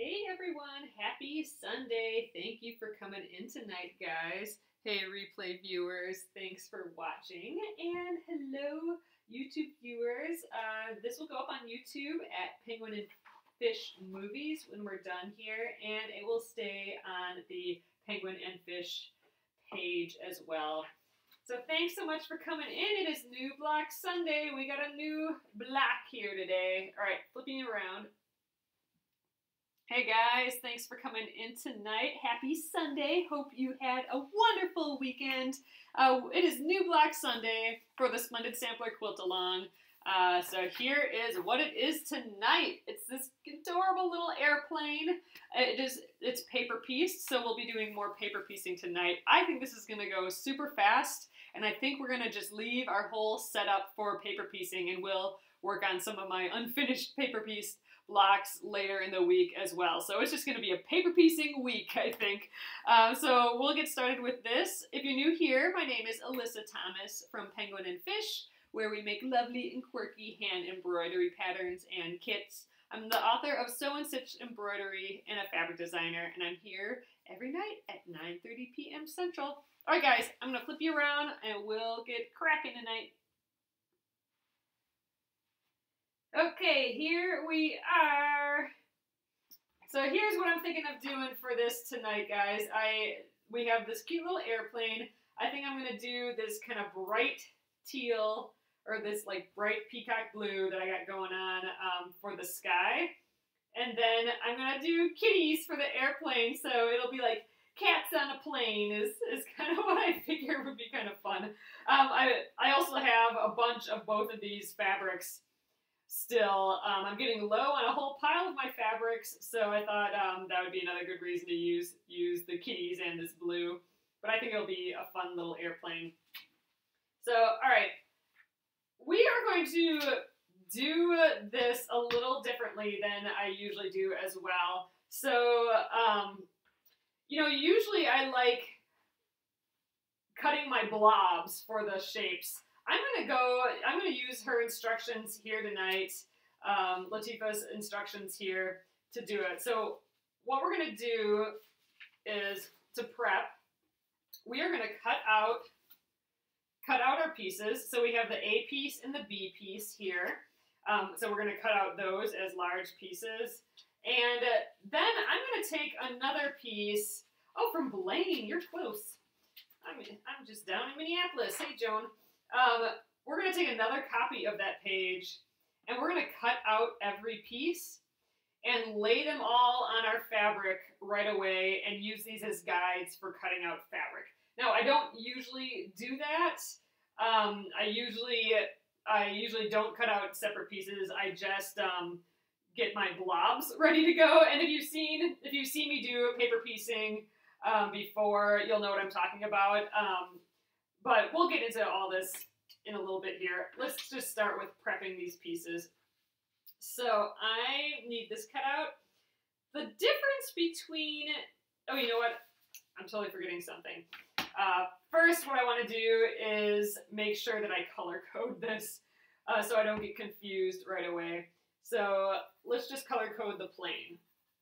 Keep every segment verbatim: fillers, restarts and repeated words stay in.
Hey everyone, happy Sunday. Thank you for coming in tonight, guys. Hey replay viewers, thanks for watching. And hello YouTube viewers. Uh, this will go up on YouTube at Penguin and Fish Movies when we're done here, and it will stay on the Penguin and Fish page as well. So thanks so much for coming in. It is New Block Sunday. We got a new block here today. All right, flipping it around. Hey guys, thanks for coming in tonight. Happy Sunday. Hope you had a wonderful weekend. Uh, it is New Block Sunday for the Splendid Sampler Quilt Along. Uh, so here is what it is tonight. It's this adorable little airplane. It is, it's paper pieced, so we'll be doing more paper piecing tonight. I think this is going to go super fast, and I think we're going to just leave our whole setup for paper piecing, and we'll work on some of my unfinished paper piece blocks later in the week as well. So it's just going to be a paper piecing week, I think. Uh, so we'll get started with this. If you're new here, my name is Alyssa Thomas from Penguin and Fish, where we make lovely and quirky hand embroidery patterns and kits. I'm the author of Sew and Stitch Embroidery and a fabric designer, and I'm here every night at nine thirty p m Central. All right, guys, I'm going to flip you around, and we'll get cracking tonight. Okay, here we are. So here's what I'm thinking of doing for this tonight, guys. I we have this cute little airplane. I think I'm gonna do this kind of bright teal, or this like bright peacock blue that I got going on um, for the sky. And then I'm gonna do kitties for the airplane, so it'll be like cats on a plane is, is kind of what I figure would be kind of fun. Um, I, I also have a bunch of both of these fabrics still. um, I'm getting low on a whole pile of my fabrics, so I thought um, that would be another good reason to use use the kitties and this blue. But I think it'll be a fun little airplane. So, all right, we are going to do this a little differently than I usually do as well. So, um, you know, usually I like cutting my blobs for the shapes. I'm going to go, I'm going to use her instructions here tonight, um, Latifah's instructions here to do it. So what we're going to do is, to prep, we are going to cut out, cut out our pieces. So we have the A piece and the B piece here. Um, so we're going to cut out those as large pieces. And uh, then I'm going to take another piece, oh, from Blaine, you're close. I'm, I'm just down in Minneapolis. Hey, Joan. Um, we're going to take another copy of that page, and we're going to cut out every piece and lay them all on our fabric right away and use these as guides for cutting out fabric. Now, I don't usually do that. Um, I usually I usually don't cut out separate pieces. I just um, get my blobs ready to go. And if you've seen if you've seen me do paper piecing um, before, you'll know what I'm talking about. Um, But we'll get into all this in a little bit here. Let's just start with prepping these pieces. So I need this cut out. The difference between, oh, you know what? I'm totally forgetting something. Uh, first, what I want to do is make sure that I color code this uh, so I don't get confused right away. So let's just color code the plain.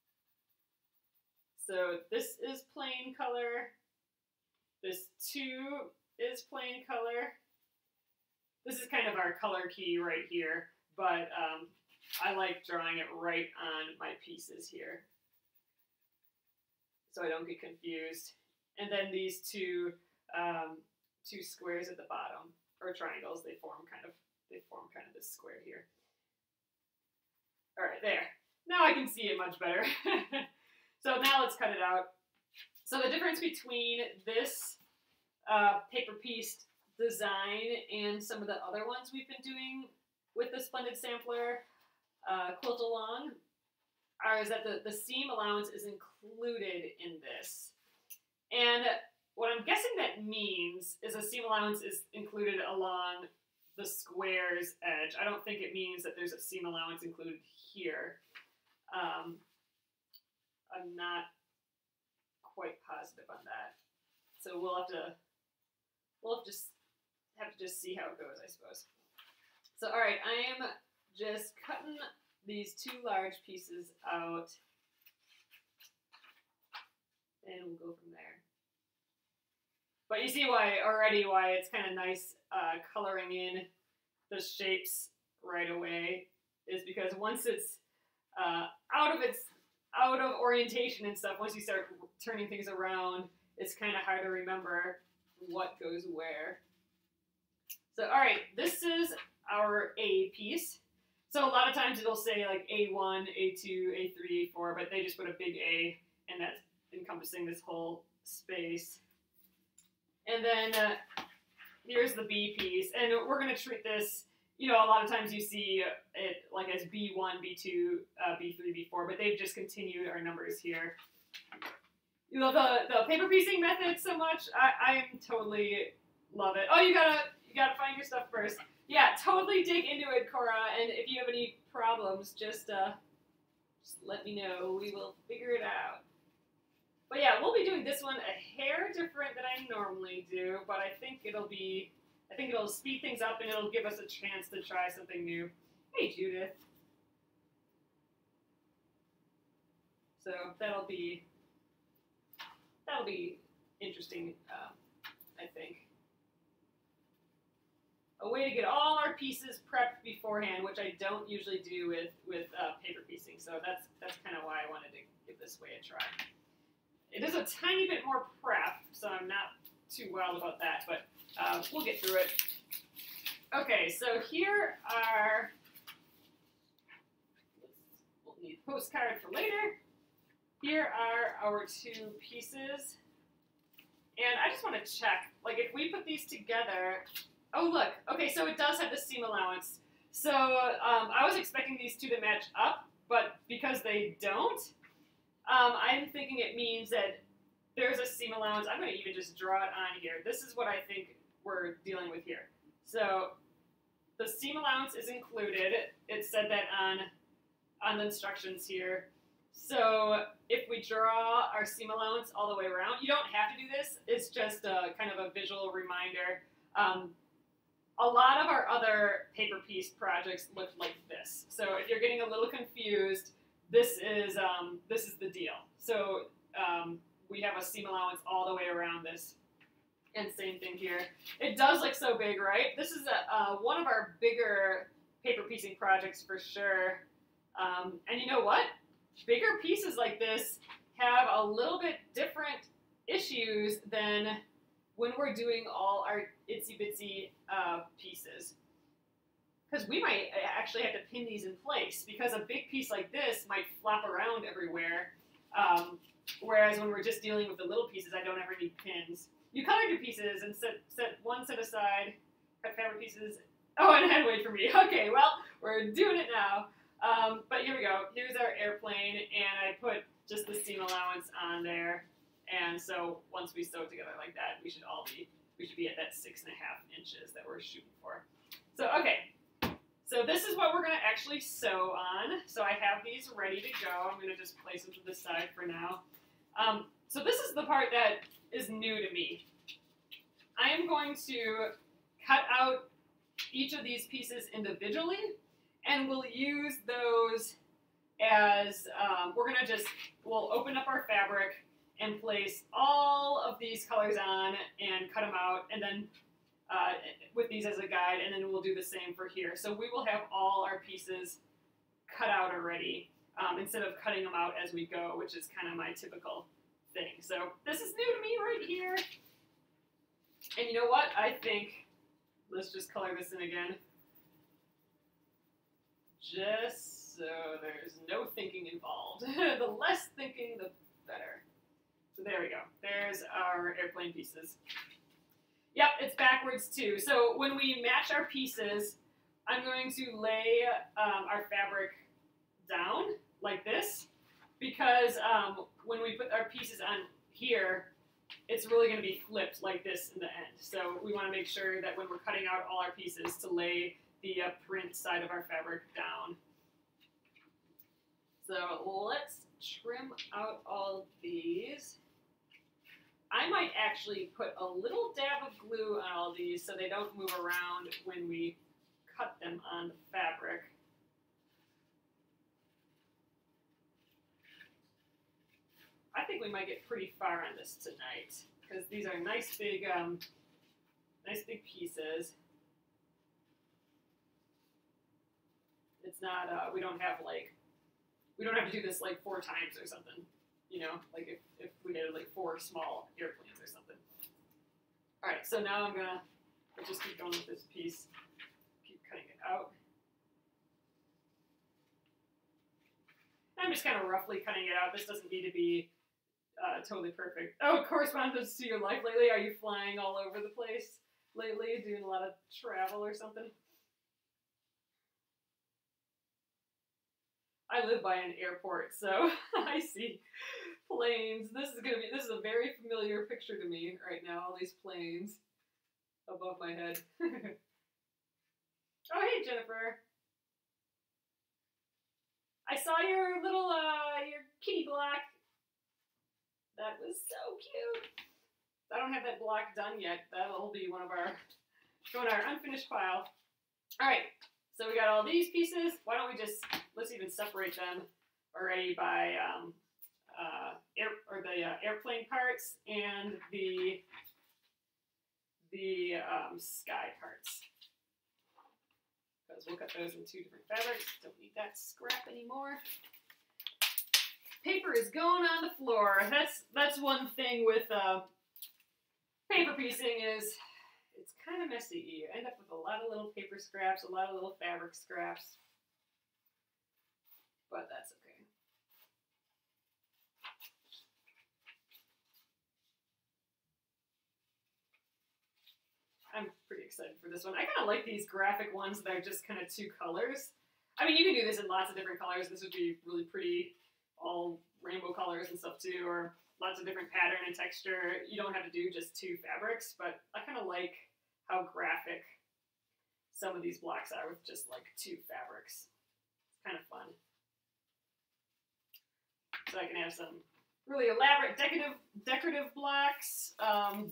So this is plain color. This two is plain color. This is kind of our color key right here, but um, I like drawing it right on my pieces here so I don't get confused. And then these two um, two squares at the bottom, or triangles, they form kind of they form kind of this square here. All right, there. Now I can see it much better. So now let's cut it out. So the difference between this Uh, paper pieced design and some of the other ones we've been doing with the Splendid Sampler uh, quilt along are is that the, the seam allowance is included in this. And what I'm guessing that means is a seam allowance is included along the square's edge. I don't think it means that there's a seam allowance included here. Um, I'm not quite positive on that. So we'll have to We'll just have to just see how it goes, I suppose. So, all right, I am just cutting these two large pieces out and we'll go from there. But you see why already why it's kind of nice uh, coloring in the shapes right away is because once it's uh, out of its out of orientation and stuff, once you start turning things around, it's kind of hard to remember what goes where. So, all right, this is our A piece. So a lot of times it'll say like A one, A two, A three, A four, but they just put a big A, and that's encompassing this whole space. And then uh, here's the B piece, and we're going to treat this, you know, a lot of times you see it like as B one, B two, uh, B three, B four, but they've just continued our numbers here. You love the, the paper piecing method so much. I, I totally love it. Oh, you gotta you gotta find your stuff first. Yeah, totally dig into it, Cora. And if you have any problems, just uh, just let me know. We will figure it out. But yeah, we'll be doing this one a hair different than I normally do, but I think it'll be I think it'll speed things up and it'll give us a chance to try something new. Hey, Judith. So that'll be. That'll be interesting, uh, I think. A way to get all our pieces prepped beforehand, which I don't usually do with, with uh, paper piecing, so that's, that's kind of why I wanted to give this way a try. It is a tiny bit more prep, so I'm not too wild about that, but uh, we'll get through it. Okay, so here are, we'll need postcard for later. Here are our two pieces, and I just want to check, like if we put these together, oh look, okay, so it does have the seam allowance. So um, I was expecting these two to match up, but because they don't, um, I'm thinking it means that there's a seam allowance. I'm going to even just draw it on here. This is what I think we're dealing with here. So the seam allowance is included. It said that on, on the instructions here. So if we draw our seam allowance all the way around, you don't have to do this. It's just a kind of a visual reminder. Um, a lot of our other paper piece projects look like this. So if you're getting a little confused, this is um, this is the deal. So um, we have a seam allowance all the way around this. And same thing here. It does look so big, right? This is a, uh, one of our bigger paper piecing projects for sure. Um, and you know what? Bigger pieces like this have a little bit different issues than when we're doing all our itsy bitsy uh, pieces. Because we might actually have to pin these in place, because a big piece like this might flop around everywhere. Um, whereas when we're just dealing with the little pieces, I don't ever need pins. You colored your pieces and set, set one set aside, cut fabric pieces. Oh, and had to wait for me. Okay, well, we're doing it now. Um, but here we go. Here's our airplane, and I put just the seam allowance on there. And so once we sew together like that, we should all be, we should be at that six and a half inches that we're shooting for. So, okay. So this is what we're going to actually sew on. So I have these ready to go. I'm going to just place them to the side for now. Um, so this is the part that is new to me. I am going to cut out each of these pieces individually, and we'll use those as, um, we're going to just, we'll open up our fabric and place all of these colors on and cut them out, and then uh, with these as a guide, and then we'll do the same for here. So we will have all our pieces cut out already, um, instead of cutting them out as we go, which is kind of my typical thing. So this is new to me right here. And you know what? I think, let's just color this in again. Just so there's no thinking involved. The less thinking, the better. So there we go. There's our airplane pieces. Yep, it's backwards too. So when we match our pieces, I'm going to lay um, our fabric down like this, because um, when we put our pieces on here, it's really going to be flipped like this in the end. So we want to make sure that when we're cutting out all our pieces to lay the uh, print side of our fabric down. So let's trim out all of these. I might actually put a little dab of glue on all these so they don't move around when we cut them on the fabric. I think think we might get pretty far on this tonight because these are nice big, um, nice big pieces. It's not, uh, we don't have like, we don't have to do this like four times or something, you know, like if, if we had like four small airplanes or something. All right, so now I'm gonna I'll just keep going with this piece, keep cutting it out. I'm just kind of roughly cutting it out. This doesn't need to be uh, totally perfect. Oh, correspondence to your life lately. Are you flying all over the place lately, doing a lot of travel or something? I live by an airport, so I see planes. This is gonna be, this is a very familiar picture to me right now, all these planes above my head. Oh, hey, Jennifer. I saw your little, uh, your kitty block. That was so cute. I don't have that block done yet. That'll be one of our, go in our unfinished pile. All right, so we got all these pieces. Why don't we just, let's even separate them already by, um, uh, air, or the uh, airplane parts and the, the um, sky parts. Because we'll cut those in two different fabrics. Don't need that scrap anymore. Paper is going on the floor. That's that's one thing with uh, paper piecing is it's kind of messy. You end up with a lot of little paper scraps, a lot of little fabric scraps. But that's okay. I'm pretty excited for this one. I kind of like these graphic ones that are just kind of two colors. I mean, you can do this in lots of different colors. This would be really pretty, all rainbow colors and stuff too, or lots of different pattern and texture. You don't have to do just two fabrics, but I kind of like how graphic some of these blocks are with just like two fabrics. It's kind of fun. So I can have some really elaborate decorative decorative blocks. Um,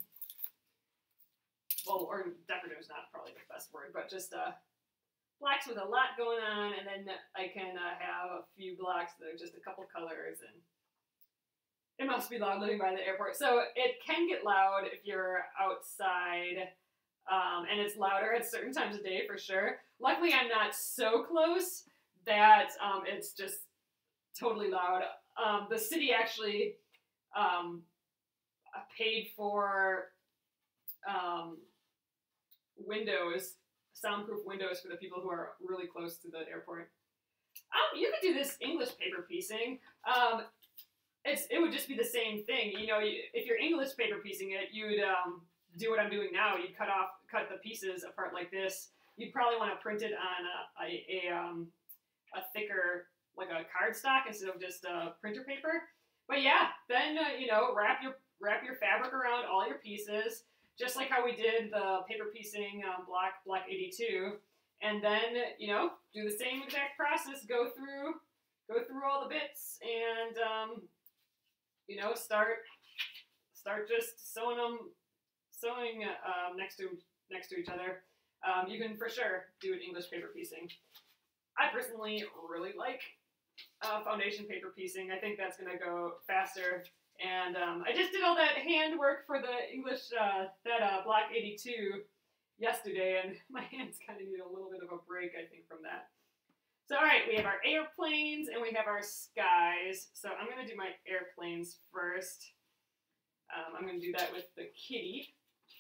Well, or decorative is not probably the best word, but just uh, blocks with a lot going on, and then I can uh, have a few blocks that are just a couple colors, and it must be loud living by the airport. So it can get loud if you're outside, um, and it's louder at certain times of day for sure. Luckily, I'm not so close that um, it's just totally loud. Um, the city actually um, paid for um, windows, soundproof windows for the people who are really close to the airport. Um, you could do this English paper piecing. Um, it's it would just be the same thing. You know, you, if you're English paper piecing it, you'd um, do what I'm doing now. You'd cut off, cut the pieces apart like this. You'd probably want to print it on a a, a, um, a thicker, like a cardstock instead of just uh, printer paper. But yeah, then uh, you know, wrap your wrap your fabric around all your pieces. Just like how we did the paper piecing um, block, block eighty-two, and then, you know, do the same exact process, go through, go through all the bits, and, um, you know, start, start just sewing them, sewing um, next to, next to each other. Um, you can for sure do an English paper piecing. I personally really like uh, foundation paper piecing. I think that's going to go faster. And um, I just did all that handwork for the English, uh, that uh, block eighty-two yesterday, and my hands kind of need a little bit of a break, I think, from that. So, all right, we have our airplanes and we have our skies. So I'm going to do my airplanes first. Um, I'm going to do that with the kitty.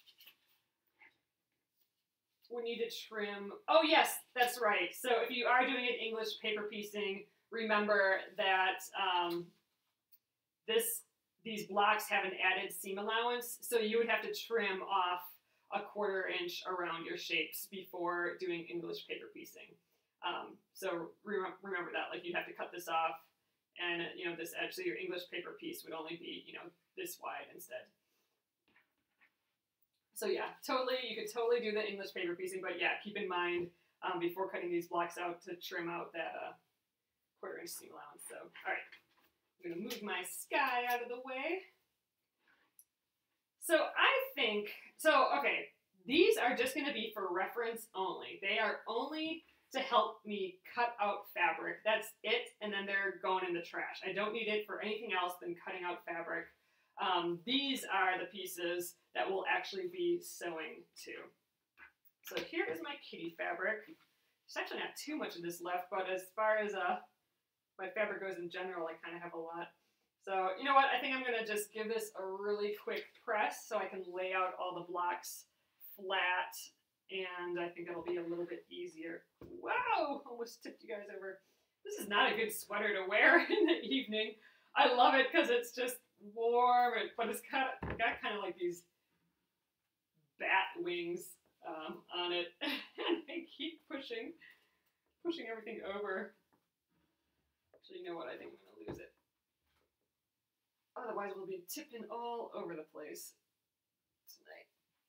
We need to trim. Oh, yes, that's right. So if you are doing an English paper piecing, remember that um, this these blocks have an added seam allowance, so you would have to trim off a quarter inch around your shapes before doing English paper piecing. Um, so re remember that, like you'd have to cut this off, and you know this edge, so your English paper piece would only be you know this wide instead. So yeah, totally, you could totally do the English paper piecing, but yeah, keep in mind um, before cutting these blocks out to trim out that uh, quarter inch seam allowance. So all right. I'm going to move my sky out of the way. So I think, so okay, these are just going to be for reference only. They are only to help me cut out fabric. That's it, and then they're going in the trash. I don't need it for anything else than cutting out fabric. Um, these are the pieces that we'll actually be sewing to. So here is my kitty fabric. There's actually not too much of this left, but as far as uh, my fabric goes in general, I kind of have a lot. So you know what, I think I'm gonna just give this a really quick press so I can lay out all the blocks flat, and I think it'll be a little bit easier. Wow, almost tipped you guys over. This is not a good sweater to wear in the evening. I love it because it's just warm, but it's got, got kind of like these bat wings um, on it. And I keep pushing, pushing everything over. Actually, you know what? I think I'm going to lose it. Otherwise, we'll be tipping all over the place tonight.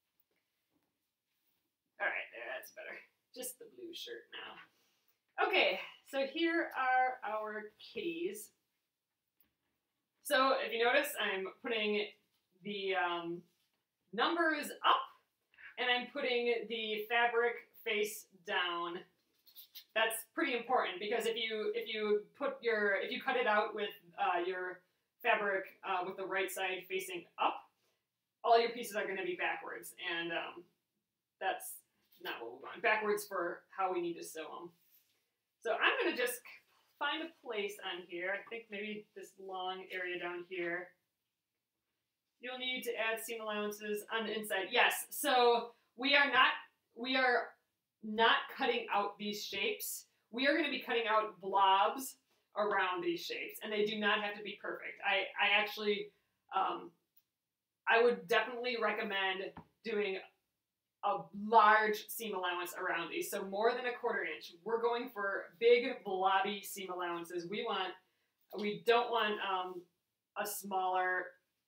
All right, that's better. Just the blue shirt now. Okay, so here are our kitties. So if you notice, I'm putting the um, numbers up, and I'm putting the fabric face down. That's pretty important because if you if you put your if you cut it out with uh, your fabric uh, with the right side facing up, all your pieces are going to be backwards, and um, that's not what we want. Backwards for how we need to sew them. So I'm going to just find a place on here. I think maybe this long area down here. You'll need to add seam allowances on the inside. Yes, so we are not we are not cutting out these shapes. We are going to be cutting out blobs around these shapes, and they do not have to be perfect. I, I actually, um, I would definitely recommend doing a large seam allowance around these, so more than a quarter inch. We're going for big blobby seam allowances. We want, we don't want um, a smaller,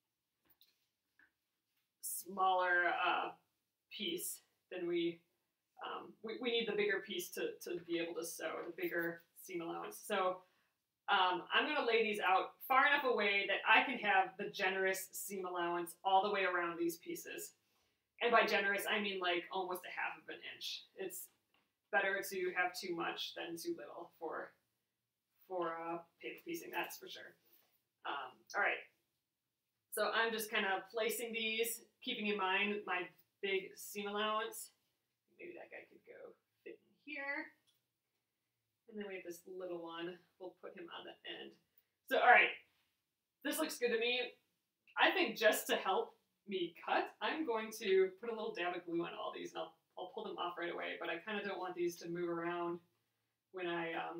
smaller uh, piece than we, um, we, we need the bigger piece to, to be able to sew, the bigger seam allowance. So um, I'm gonna lay these out far enough away that I can have the generous seam allowance all the way around these pieces. And by generous, I mean like almost a half of an inch. It's better to have too much than too little for, for uh, paper piecing, that's for sure. Um, all right, so I'm just kind of placing these, keeping in mind my big seam allowance. Maybe that guy could go fit in here. And then we have this little one. We'll put him on the end. So, all right, this looks good to me. I think just to help me cut, I'm going to put a little dab of glue on all these, and I'll, I'll pull them off right away, but I kind of don't want these to move around when I, um,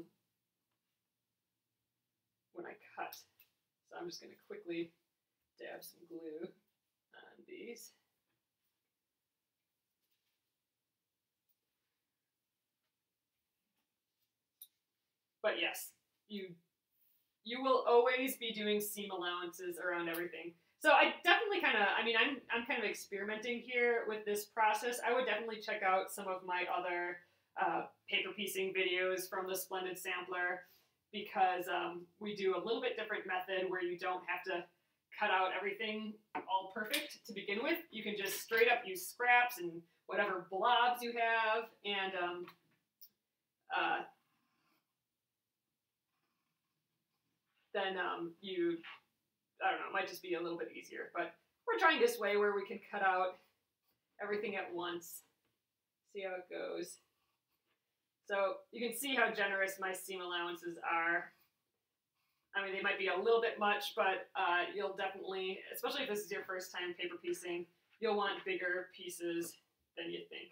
when I cut. So I'm just going to quickly dab some glue on these. But yes, you you will always be doing seam allowances around everything. So I definitely kind of, I mean, I'm, I'm kind of experimenting here with this process. I would definitely check out some of my other uh, paper piecing videos from the Splendid Sampler, because um, we do a little bit different method where you don't have to cut out everything all perfect to begin with. You can just straight up use scraps and whatever blobs you have, and um, uh, then um, you, I don't know, it might just be a little bit easier. But we're trying this way where we can cut out everything at once. See how it goes. So you can see how generous my seam allowances are. I mean, they might be a little bit much, but uh, you'll definitely, especially if this is your first time paper piecing, you'll want bigger pieces than you think.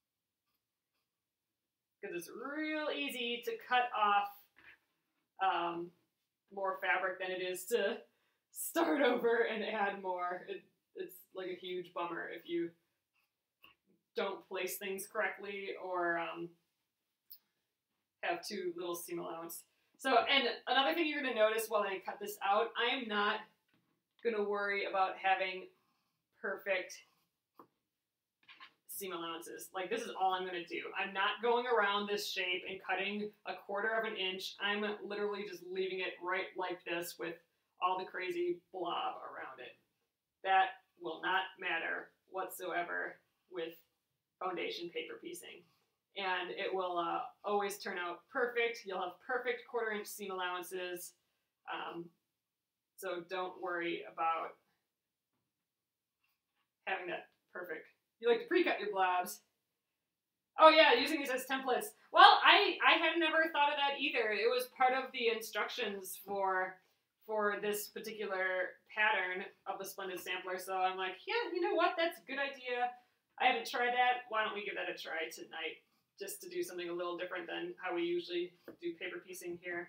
Because it's real easy to cut off um, more fabric than it is to start over and add more. It, it's like a huge bummer if you don't place things correctly or um, have too little seam allowance. So, and another thing you're going to notice while I cut this out, I am not going to worry about having perfect seam allowances. Like, this is all I'm going to do. I'm not going around this shape and cutting a quarter of an inch. I'm literally just leaving it right like this with all the crazy blob around it. That will not matter whatsoever with foundation paper piecing. and it will uh, always turn out perfect. You'll have perfect quarter inch seam allowances, um, so don't worry about having that perfect. You like to pre-cut your blobs. Oh yeah, using these as templates. Well, I, I had never thought of that either. It was part of the instructions for for this particular pattern of the Splendid Sampler, so I'm like, yeah, you know what, that's a good idea. I haven't tried that. Why don't we give that a try tonight, just to do something a little different than how we usually do paper piecing here.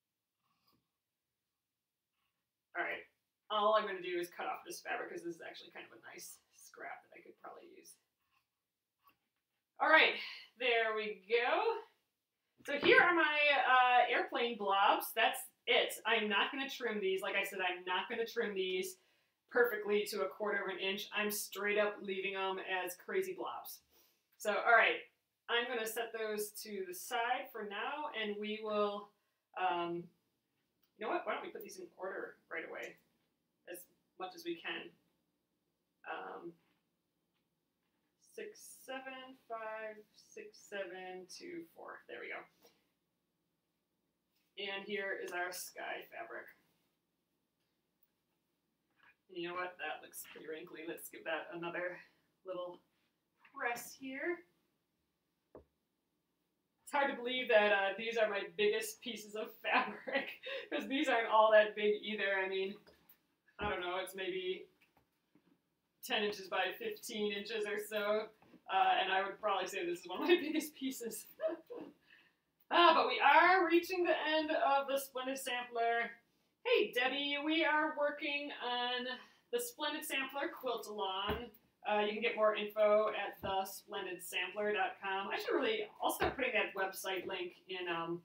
All right, all I'm going to do is cut off this fabric because this is actually kind of a nice scrap that I could probably use. All right, there we go. So here are my uh, airplane blobs. That's it. I'm not going to trim these. Like I said, I'm not going to trim these perfectly to a quarter of an inch. I'm straight up leaving them as crazy blobs. So, all right, I'm going to set those to the side for now, and we will, um, you know what, why don't we put these in order right away as much as we can. Um, six, seven, five, six, seven, two, four. There we go. And here is our sky fabric. And you know what? That looks pretty wrinkly. Let's give that another little press here. It's hard to believe that uh, these are my biggest pieces of fabric, because these aren't all that big either. I mean, I don't know, it's maybe ten inches by fifteen inches or so, uh, and I would probably say this is one of my biggest pieces. uh, but we are reaching the end of the Splendid Sampler. Hey Debbie, we are working on the Splendid Sampler quilt along. Uh, you can get more info at the splendid sampler dot com. I should really, I'll start putting that website link in um,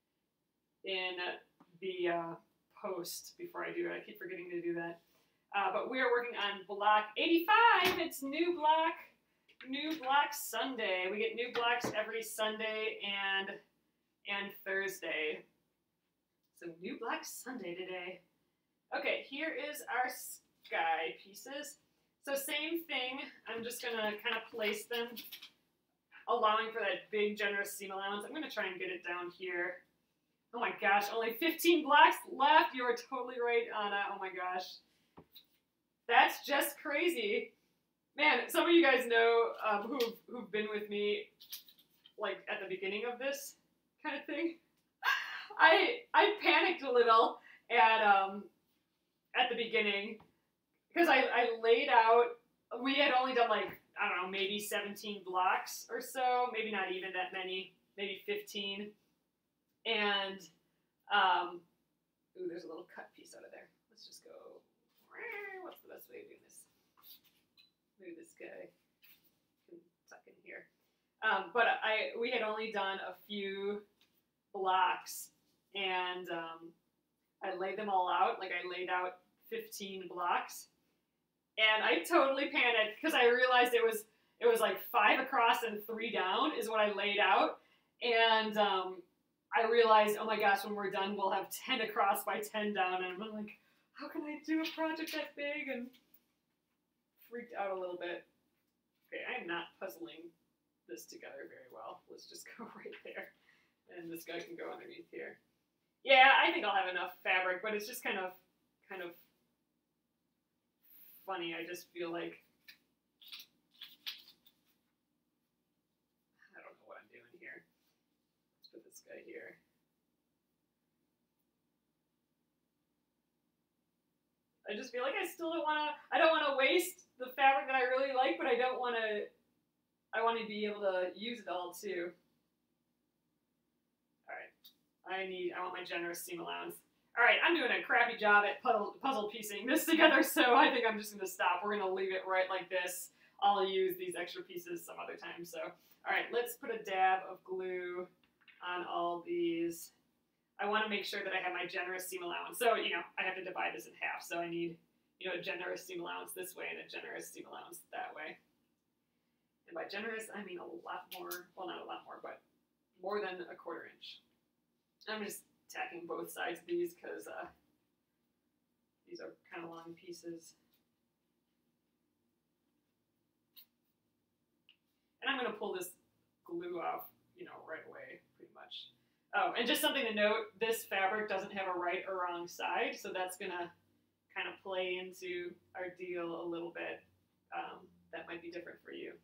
in the uh, post before I do it. I keep forgetting to do that. Uh, but we are working on block eighty-five. It's new block, new block Sunday. We get new blocks every Sunday and and Thursday. So new block Sunday today. Okay, here is our sky pieces. So same thing, I'm just gonna kind of place them, allowing for that big generous seam allowance. I'm gonna try and get it down here. Oh my gosh, only fifteen blocks left. You are totally right, Anna. Oh my gosh. That's just crazy. Man, some of you guys know um, who've, who've been with me like at the beginning of this kind of thing. I I panicked a little at um at the beginning because I, I laid out, we had only done like, I don't know, maybe seventeen blocks or so, maybe not even that many, maybe fifteen. And um ooh, there's a little cut piece out of there. Let's just go, what's the best way of doing this? Maybe this guy can tuck in here. Um, but I we had only done a few blocks, and um, I laid them all out. Like I laid out fifteen blocks, and I totally panicked because I realized it was it was like five across and three down is what I laid out, and um, I realized, oh my gosh, when we're done, we'll have ten across by ten down, and I'm like, how can I do a project that big? And freaked out a little bit. Okay, I'm not puzzling this together very well. Let's just go right there. And this guy can go underneath here. Yeah, I think I'll have enough fabric, but it's just kind of, kind of funny. I just feel like, I don't know what I'm doing here. Let's put this guy here. I just feel like I still don't want to, I don't want to waste the fabric that I really like, but I don't want to, I want to be able to use it all too. All right, I need, I want my generous seam allowance. All right, I'm doing a crappy job at puzzle, puzzle piecing this together, so I think I'm just going to stop. We're going to leave it right like this. I'll use these extra pieces some other time. So, all right, let's put a dab of glue on all these. I want to make sure that I have my generous seam allowance. So, you know, I have to divide this in half. So I need, you know, a generous seam allowance this way and a generous seam allowance that way. And by generous, I mean a lot more, well, not a lot more, but more than a quarter inch. I'm just tacking both sides of these because uh, these are kind of long pieces. And I'm going to pull this glue flew off, you know, right away, pretty much. Oh, and just something to note, this fabric doesn't have a right or wrong side, so that's going to kind of play into our deal a little bit. Um, that might be different for you.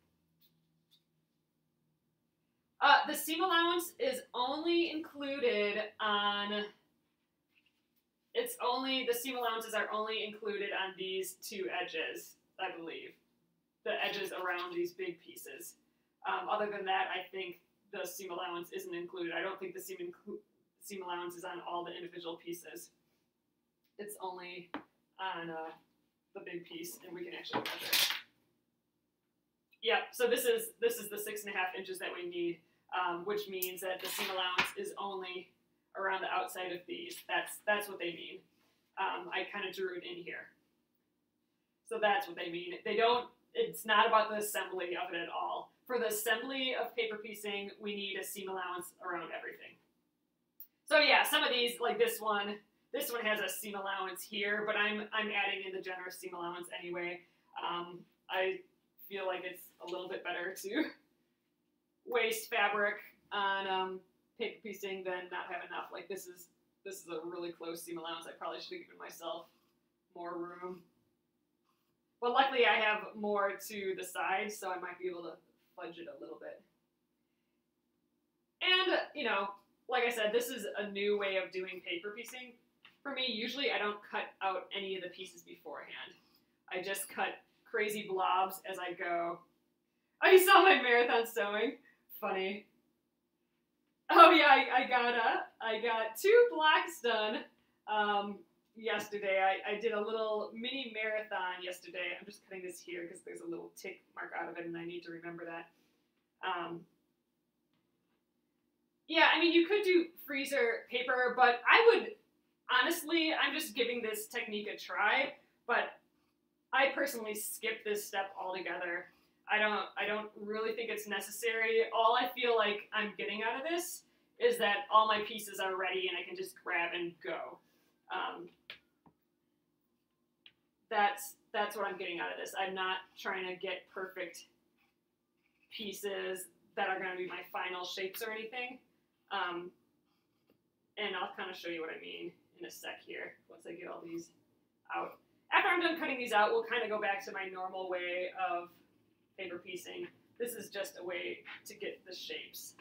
Uh, the seam allowance is only included on, it's only, the seam allowances are only included on these two edges, I believe. The edges around these big pieces. Um, other than that, I think the seam allowance isn't included. I don't think the seam, seam allowance is on all the individual pieces. It's only on uh, the big piece, and we can actually measure. Yeah, so this is this is the six and a half inches that we need, um, which means that the seam allowance is only around the outside of these. That's that's what they mean. Um, I kind of drew it in here. So that's what they mean. They don't. It's not about the assembly of it at all. For the assembly of paper piecing, we need a seam allowance around everything. So yeah, some of these, like this one, this one has a seam allowance here, but I'm I'm adding in the generous seam allowance anyway. Um, I feel like it's a little bit better to waste fabric on um, paper piecing than not have enough. Like this is this is a really close seam allowance. I probably should have given myself more room. But luckily I have more to the side, so I might be able to fudge it a little bit. And, you know, like I said, this is a new way of doing paper piecing. For me, usually I don't cut out any of the pieces beforehand. I just cut crazy blobs as I go. Oh, you saw my marathon sewing? Funny. Oh yeah, I, I got a, I got two blocks done um, yesterday. I, I did a little mini marathon yesterday. I'm just cutting this here because there's a little tick mark out of it and I need to remember that. Um, yeah, I mean, you could do freezer paper, but I would, honestly, I'm just giving this technique a try, but I personally skip this step altogether. I don't, I don't really think it's necessary. All I feel like I'm getting out of this is that all my pieces are ready and I can just grab and go. Um, that's, that's what I'm getting out of this. I'm not trying to get perfect pieces that are going to be my final shapes or anything. Um, and I'll kind of show you what I mean in a sec here, once I get all these out. After I'm done cutting these out, we'll kind of go back to my normal way of paper piecing. This is just a way to get the shapes.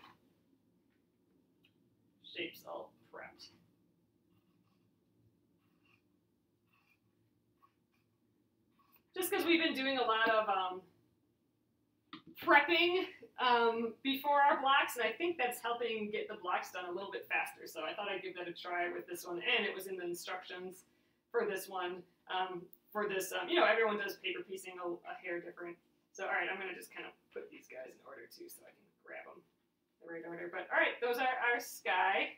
Shapes all prepped. Just because we've been doing a lot of um, prepping um, before our blocks, and I think that's helping get the blocks done a little bit faster. So I thought I'd give that a try with this one, and it was in the instructions for this one. Um, for this, um, you know, everyone does paper piecing a, a hair different. So, all right, I'm going to just kind of put these guys in order, too, so I can grab them in the right order. But, all right, those are our sky.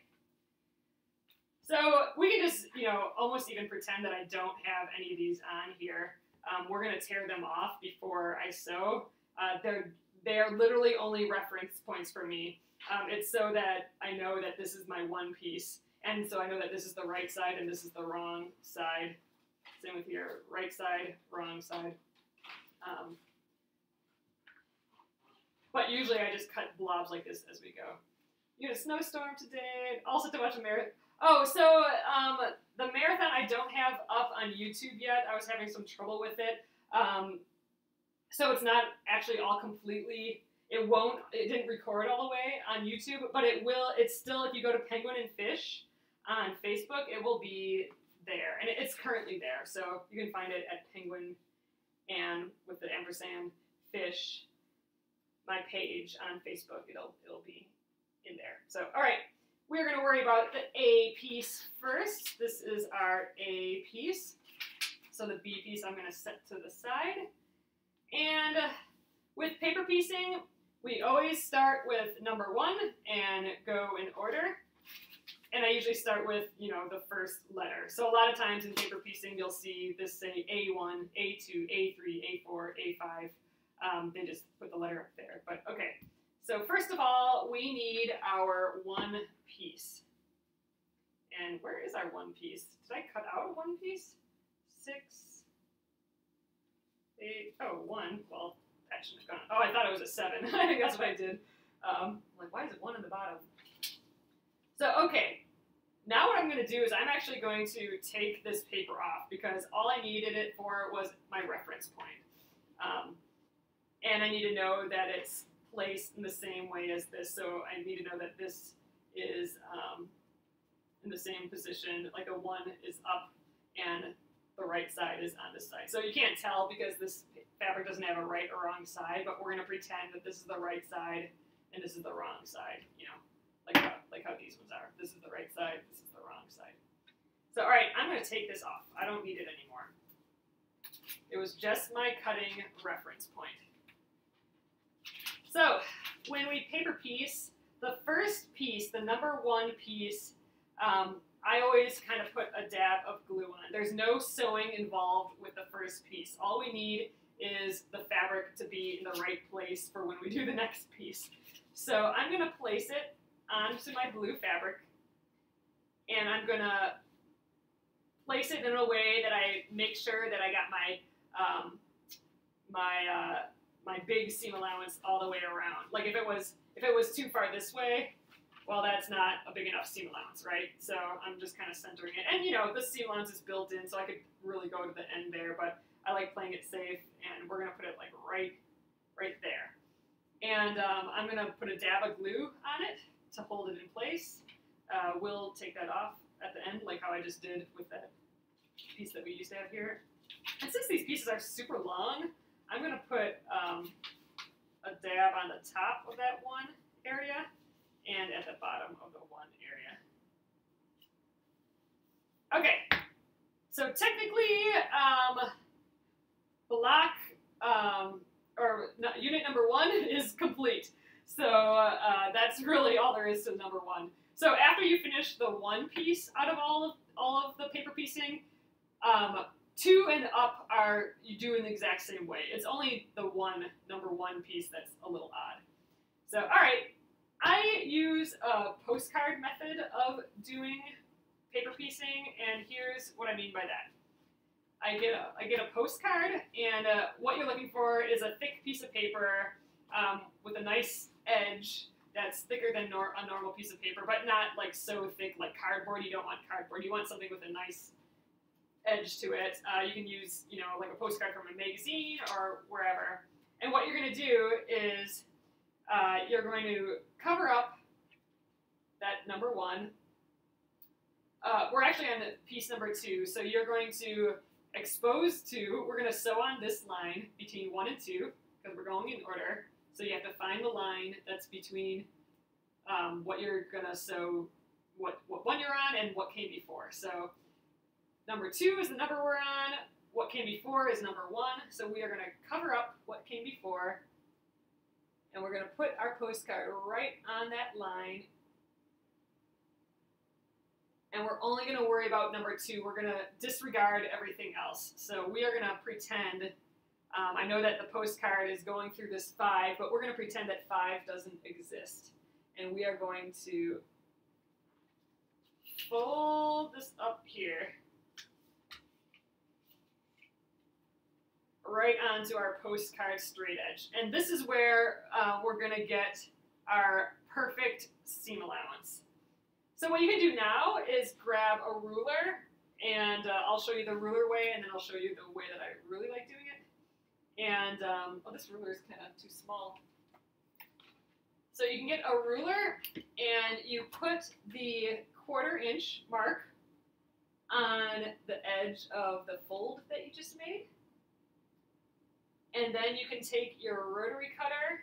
So we can just, you know, almost even pretend that I don't have any of these on here. Um, we're going to tear them off before I sew. Uh, they're, they're literally only reference points for me. Um, it's so that I know that this is my one piece. And so I know that this is the right side and this is the wrong side. Same with your right side, wrong side. Um, but usually I just cut blobs like this as we go. You had a snowstorm today. Also to watch a marathon. Oh, so um, the marathon I don't have up on YouTube yet. I was having some trouble with it. Um, so it's not actually all completely, it won't, it didn't record all the way on YouTube, but it will, it's still, if you go to Penguin and Fish on Facebook, it will be there. And it's currently there. So you can find it at Penguin and with the ampersand Fish, my page on Facebook, it'll, it'll be in there. So, all right. We're going to worry about the A piece first. This is our A piece. So the B piece I'm going to set to the side. And with paper piecing, we always start with number one and go in order. And I usually start with, you know, the first letter. So a lot of times in paper piecing, you'll see this say A one, A two, A three, A four, A five. Um, they just put the letter up there. But okay. So first of all, we need our one piece. And where is our one piece? Did I cut out a one piece? Six, eight, oh, one. Well, that shouldn't have gone. Oh, I thought it was a seven. I think that's what I did. Um, like, why is it one in the bottom? So, okay. Now what I'm going to do is I'm actually going to take this paper off because all I needed it for was my reference point. Um, and I need to know that it's placed in the same way as this, so I need to know that this is um, in the same position, like a one is up and the right side is on this side. So you can't tell because this fabric doesn't have a right or wrong side, but we're going to pretend that this is the right side and this is the wrong side, you know, like how, like how these ones are. This is the right side, this is the wrong side. So, all right, I'm going to take this off. I don't need it anymore. It was just my cutting reference point. So, when we paper piece, the first piece, the number one piece, um, I always kind of put a dab of glue on. There's no sewing involved with the first piece. All we need is the fabric to be in the right place for when we do the next piece. So I'm going to place it onto my blue fabric, and I'm going to place it in a way that I make sure that I got my um, my uh, my big seam allowance all the way around. Like if it was if it was too far this way, well, that's not a big enough seam allowance, right? So I'm just kind of centering it. And, you know, the seam allowance is built in, so I could really go to the end there, but I like playing it safe, and we're going to put it, like, right right there. And um, I'm going to put a dab of glue on it to hold it in place. Uh, we'll take that off at the end, like how I just did with that piece that we used to have here. And since these pieces are super long, I'm going to put um, a dab on the top of that one area and at the bottom of the one area. Okay, so technically, um, block, um, or no, unit number one is complete. So uh, that's really all there is to number one. So after you finish the one piece out of all of, all of the paper piecing, um, two and up are you do in the exact same way. It's only the one, number one piece that's a little odd. So, all right. I use a postcard method of doing paper piecing, and here's what I mean by that. I get a, I get a postcard, and uh, what you're looking for is a thick piece of paper um, with a nice edge that's thicker than nor a normal piece of paper, but not like so thick like cardboard. You don't want cardboard. You want something with a nice edge to it. Uh, you can use, you know, like a postcard from a magazine or wherever. And what you're going to do is uh, you're going to cover up that number one. Uh, we're actually on piece number two, so you're going to expose two. We're going to sew on this line between one and two because we're going in order. So you have to find the line that's between um, what you're going to sew, what, what one you're on, and what came before. So number two is the number we're on. What came before is number one. So we are going to cover up what came before, and we're going to put our postcard right on that line. And we're only going to worry about number two. We're going to disregard everything else. So we are going to pretend, um, I know that the postcard is going through this five, but we're going to pretend that five doesn't exist. And we are going to fold this up here, right onto our postcard straight edge. And this is where uh, we're going to get our perfect seam allowance. So what you can do now is grab a ruler, and uh, I'll show you the ruler way, and then I'll show you the way that I really like doing it. And, um, oh, this ruler is kind of too small. So you can get a ruler, and you put the quarter inch mark on the edge of the fold that you just made. And then you can take your rotary cutter,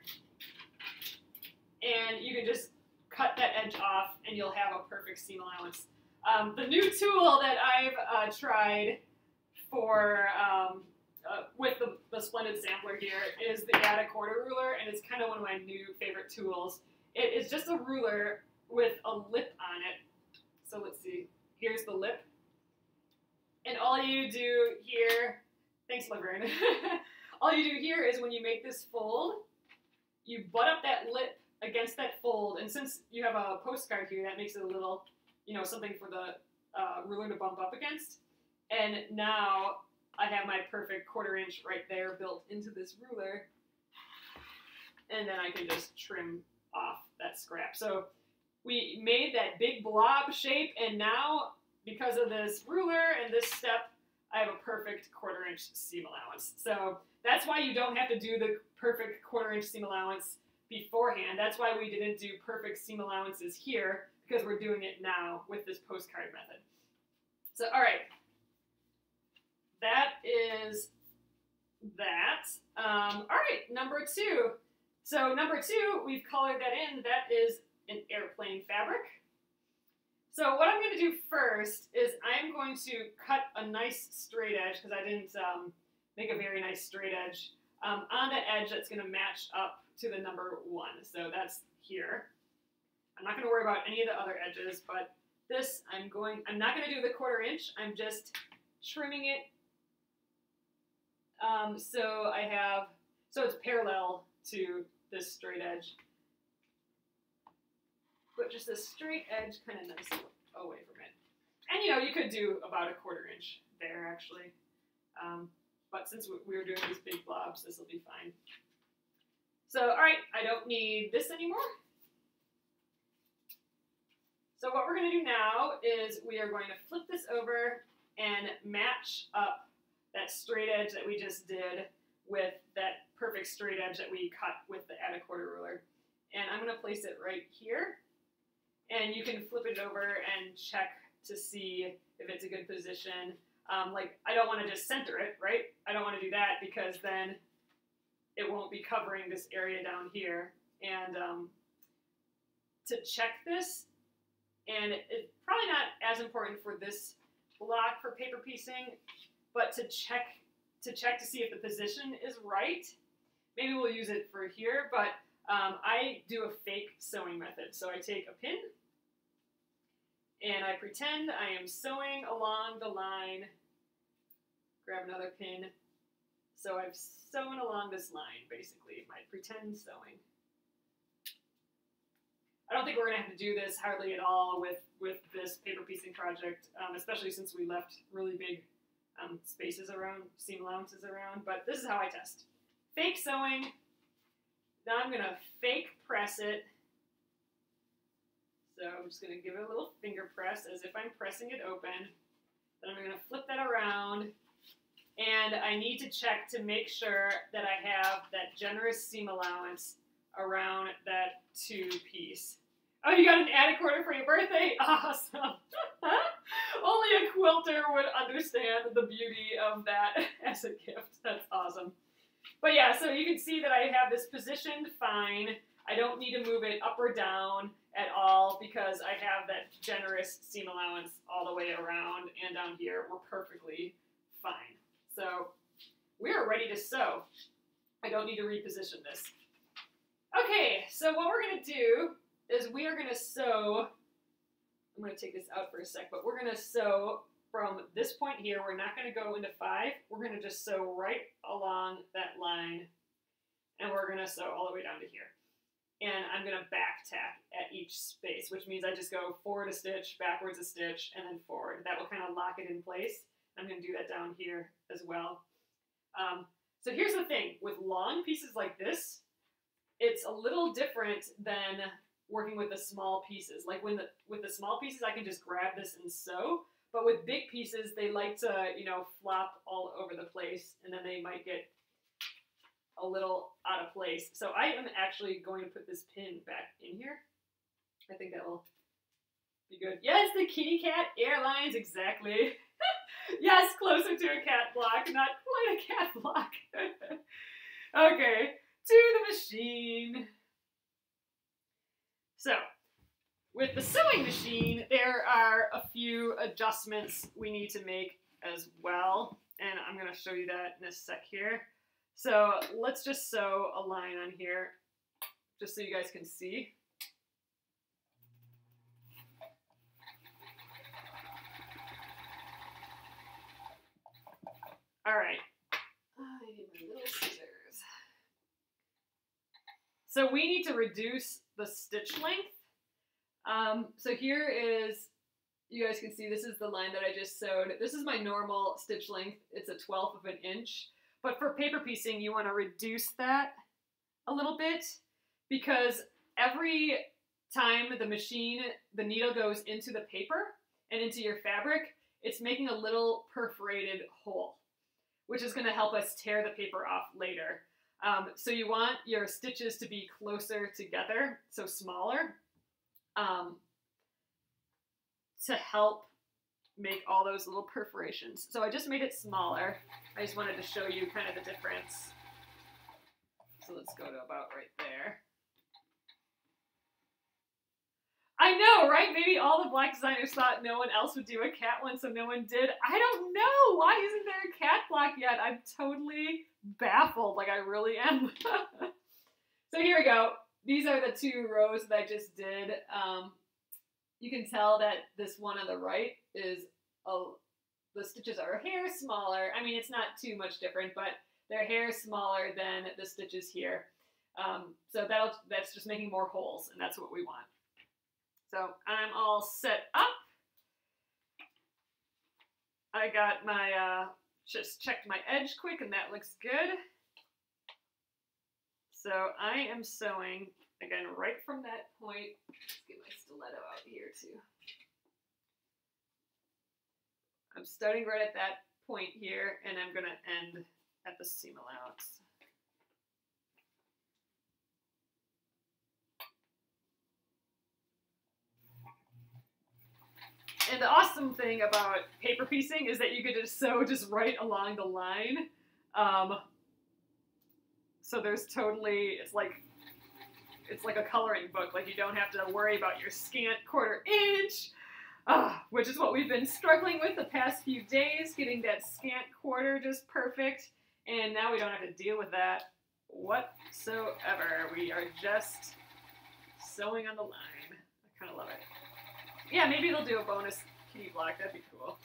and you can just cut that edge off, and you'll have a perfect seam allowance. Um, the new tool that I've uh, tried for um, uh, with the, the Splendid Sampler here is the Add a Quarter ruler, and it's kind of one of my new favorite tools. It is just a ruler with a lip on it. So let's see. Here's the lip, and all you do here, thanks, Laverne. All you do here is when you make this fold, you butt up that lip against that fold, and since you have a postcard here, that makes it a little, you know, something for the uh, ruler to bump up against. And now I have my perfect quarter inch right there built into this ruler, and then I can just trim off that scrap. So we made that big blob shape, and now because of this ruler and this step, I have a perfect quarter inch seam allowance. So that's why you don't have to do the perfect quarter inch seam allowance beforehand. That's why we didn't do perfect seam allowances here, because we're doing it now with this postcard method. So, all right, that is that. Um, all right, number two. So number two, we've colored that in. That is an airplane fabric. So what I'm going to do first is I'm going to cut a nice straight edge, because I didn't um, make a very nice straight edge, um, on the edge that's going to match up to the number one. So that's here. I'm not going to worry about any of the other edges, but this I'm going, I'm not going to do the quarter inch. I'm just trimming it. Um, so I have, so it's parallel to this straight edge. But just a straight edge kind of nice away from it. And you know, you could do about a quarter inch there actually. Um, but since we were doing these big blobs, this will be fine. So, all right, I don't need this anymore. So what we're going to do now is we are going to flip this over and match up that straight edge that we just did with that perfect straight edge that we cut with the add a quarter ruler. And I'm going to place it right here. And you can flip it over and check to see if it's a good position. Um, like, I don't want to just center it, right? I don't want to do that, because then it won't be covering this area down here. And um, to check this, and it's probably not as important for this block for paper piecing, but to check to check to see if the position is right. Maybe we'll use it for here, but um, I do a fake sewing method. So I take a pin, and I pretend I am sewing along the line. Grab another pin. So I've sewn along this line, basically, my pretend sewing. I don't think we're going to have to do this hardly at all with, with this paper piecing project, um, especially since we left really big um, spaces around, seam allowances around, but this is how I test. Fake sewing. Now I'm going to fake press it. So I'm just going to give it a little finger press as if I'm pressing it open. Then I'm going to flip that around, and I need to check to make sure that I have that generous seam allowance around that two piece. Oh, you got an add a quarter for your birthday? Awesome. Only a quilter would understand the beauty of that as a gift. That's awesome. But yeah, so you can see that I have this positioned fine. I don't need to move it up or down at all, because I have that generous seam allowance all the way around and down here. We're perfectly fine. So we are ready to sew. I don't need to reposition this. Okay, so what we're going to do is we are going to sew. I'm going to take this out for a sec, but we're going to sew from this point here. We're not going to go into five. We're going to just sew right along that line, and we're going to sew all the way down to here. And I'm going to back tack at each space, which means I just go forward a stitch, backwards a stitch, and then forward. That will kind of lock it in place. I'm going to do that down here as well. Um, so here's the thing. With long pieces like this, it's a little different than working with the small pieces. Like when the, with the small pieces, I can just grab this and sew. But with big pieces, they like to, you know, flop all over the place, and then they might get a little out of place. So I am actually going to put this pin back in here. I think that will be good. Yes, the Kitty Cat Airlines, exactly. Yes, closer to a cat block, not quite a cat block. Okay, to the machine. So, with the sewing machine, there are a few adjustments we need to make as well, and I'm going to show you that in a sec here. So let's just sew a line on here, just so you guys can see. All right. I need my little scissors. So we need to reduce the stitch length. Um, so here is, you guys can see this is the line that I just sewed. This is my normal stitch length. It's a twelfth of an inch. But for paper piecing, you want to reduce that a little bit, because every time the machine, the needle goes into the paper and into your fabric, it's making a little perforated hole, which is going to help us tear the paper off later. Um, so you want your stitches to be closer together, so smaller, um, to help make all those little perforations. So I just made it smaller. I just wanted to show you kind of the difference. So let's go to about right there. I know, right? Maybe all the black designers thought no one else would do a cat one, so no one did. I don't know. Why isn't there a cat block yet? I'm totally baffled. Like, I really am. So here we go. These are the two rows that I just did. Um, you can tell that this one on the right is, a, the stitches are a hair smaller. I mean, it's not too much different, but their hair is smaller than the stitches here. Um, so that'll, that's just making more holes, and that's what we want. So I'm all set up. I got my, uh, just checked my edge quick, and that looks good. So I am sewing, again, right from that point. Let's get my stiletto out here too. I'm starting right at that point here, and I'm gonna end at the seam allowance. And the awesome thing about paper piecing is that you could just sew just right along the line. Um, so there's totally, it's like, it's like a coloring book. Like, you don't have to worry about your scant quarter inch, uh, which is what we've been struggling with the past few days, getting that scant quarter just perfect. And now we don't have to deal with that whatsoever. We are just sewing on the line. I kind of love it. Yeah, maybe they'll do a bonus kitty block. That'd be cool.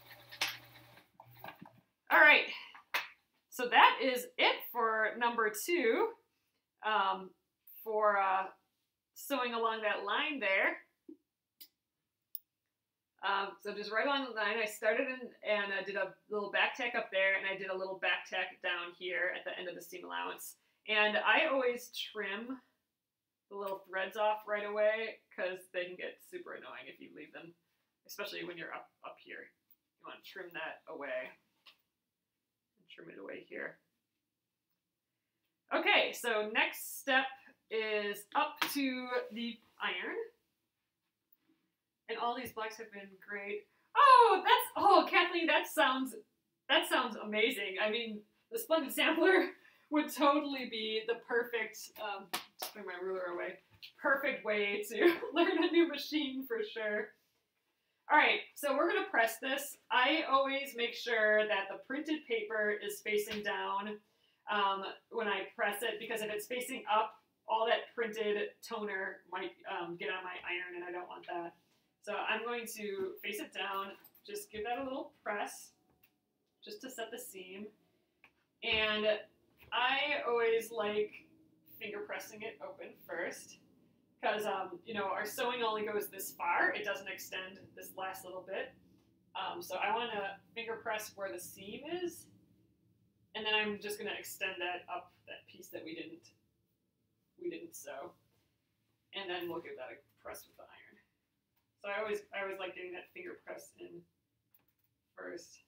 All right. So that is it for number two. Um, for uh, sewing along that line there. Um, so just right along the line, I started in, and I did a little back tack up there, and I did a little back tack down here at the end of the seam allowance. And I always trim the little threads off right away, because they can get super annoying if you leave them, especially when you're up, up here. You want to trim that away. And trim it away here. Okay, so next step is up to the iron. And all these blocks have been great. Oh, that's, oh, Kathleen, that sounds, that sounds amazing. I mean, the Splendid Sampler would totally be the perfect, um, just bring my ruler away, perfect way to learn a new machine for sure. All right, so we're gonna press this. I always make sure that the printed paper is facing down um, when I press it, because if it's facing up, all that printed toner might um, get on my iron, and I don't want that. So I'm going to face it down, just give that a little press, just to set the seam. And I always like finger pressing it open first, because um, you know, our sewing only goes this far. It doesn't extend this last little bit. Um, so I want to finger press where the seam is, and then I'm just going to extend that up, that piece that we didn't we didn't sew, and then we'll give that a press with the iron. So I always I always like getting that finger press in first.